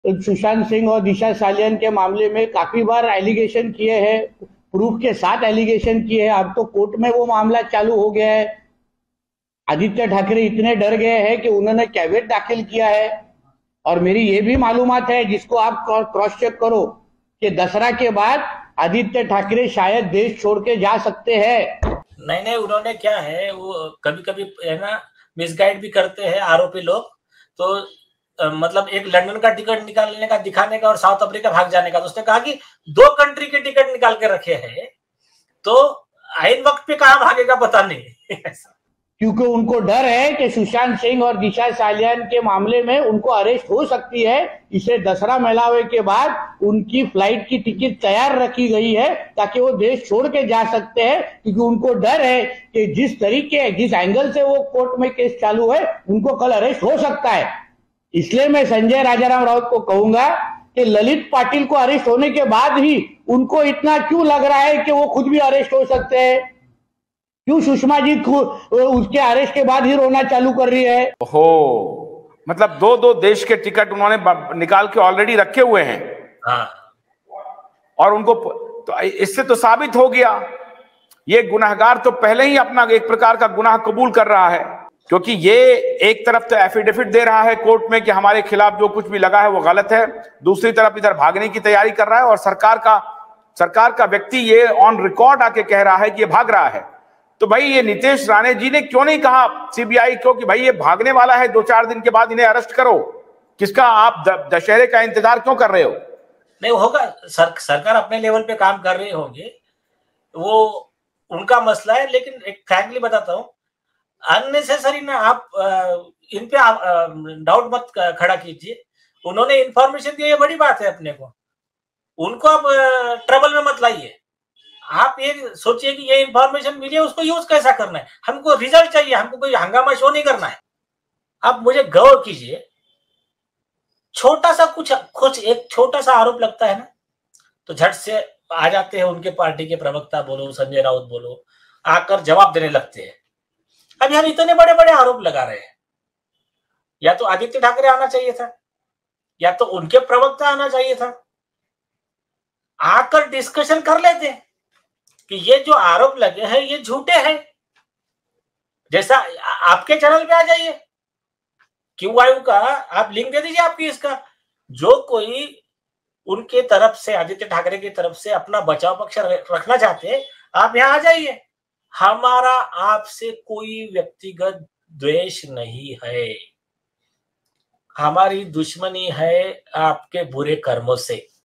सुशांत सिंह और दिशा सालियान के मामले में काफी बार एलिगेशन किए हैं, प्रूफ के साथ एलिगेशन किए हैं। अब तो कोर्ट में वो मामला चालू हो गया है। आदित्य ठाकरे इतने डर गए हैं कि उन्होंने कैविएट दाखिल किया है। और मेरी ये भी मालूमात है, जिसको आप क्रॉस चेक करो, कि दसरा के बाद आदित्य ठाकरे शायद देश छोड़ के जा सकते हैं। नहीं नहीं, उन्होंने क्या है, वो कभी कभी है ना मिसगाइड भी करते हैं आरोपी लोग। तो मतलब एक लंदन का टिकट निकालने का, दिखाने का और साउथ अफ्रीका भाग जाने का, तो उसने कहा कि 2 कंट्री के टिकट निकाल के रखे हैं, तो आइन वक्त पे कहां भागेगा पता नहीं। क्योंकि उनको डर है कि सुशांत सिंह और दिशा सालियान के मामले में उनको अरेस्ट हो सकती है। इसे दसरा मेलावे के बाद उनकी फ्लाइट की टिकट तैयार रखी गई है, ताकि वो देश छोड़ के जा सकते हैं। क्योंकि उनको डर है कि जिस एंगल से वो कोर्ट में केस चालू है, उनको कल अरेस्ट हो सकता है। इसलिए मैं संजय राजाराम राउत को कहूंगा कि ललित पाटिल को अरेस्ट होने के बाद ही उनको इतना क्यों लग रहा है कि वो खुद भी अरेस्ट हो सकते हैं? क्यों सुषमा जी उसके अरेस्ट के बाद ही रोना चालू कर रही है? हो, मतलब दो दो देश के टिकट उन्होंने निकाल के ऑलरेडी रखे हुए हैं। हाँ। और उनको तो इससे तो साबित हो गया, ये गुनाहगार तो पहले ही अपना एक प्रकार का गुनाह कबूल कर रहा है। क्योंकि ये एक तरफ तो एफिडेविट दे रहा है कोर्ट में कि हमारे खिलाफ जो कुछ भी लगा है वो गलत है, दूसरी तरफ इधर भागने की तैयारी कर रहा है, और सरकार का व्यक्ति ये ऑन रिकॉर्ड आके कह रहा है कि ये भाग रहा है। तो भाई ये नितेश राणे जी ने क्यों नहीं कहा सीबीआई को कि भाई ये भागने वाला है, 2-4 दिन के बाद इन्हें अरेस्ट करो? किसका आप दशहरे का इंतजार क्यों कर रहे हो? नहीं होगा, सरकार अपने लेवल पे काम कर रहे होंगे, वो उनका मसला है। लेकिन एक फ्रैंकली बताता हूँ, अननेसेसरी ना आप इन पे डाउट मत खड़ा कीजिए। उन्होंने इंफॉर्मेशन दी, ये बड़ी बात है अपने को, उनको आप ट्रबल में मत लाइए। आप ये सोचिए कि ये इंफॉर्मेशन मिली है, उसको यूज कैसा करना है। हमको रिजल्ट चाहिए, हमको कोई हंगामा शो नहीं करना है। आप मुझे गौर कीजिए, छोटा सा कुछ एक छोटा सा आरोप लगता है ना, तो झट से आ जाते हैं उनके पार्टी के प्रवक्ता बोलो, संजय राउत बोलो, आकर जवाब देने लगते हैं। अभी हम इतने बड़े बड़े आरोप लगा रहे हैं, या तो आदित्य ठाकरे आना चाहिए था, या तो उनके प्रवक्ता आना चाहिए था, आकर डिस्कशन कर लेते कि ये जो आरोप लगे हैं ये झूठे हैं। जैसा आपके चैनल पे आ जाइए, क्यूआई का आप लिंक दे दीजिए आपकी इसका, जो कोई उनके तरफ से, आदित्य ठाकरे की तरफ से अपना बचाव पक्ष रखना चाहते हैं, आप यहाँ आ जाइए। हमारा आपसे कोई व्यक्तिगत द्वेष नहीं है, हमारी दुश्मनी है आपके बुरे कर्मों से।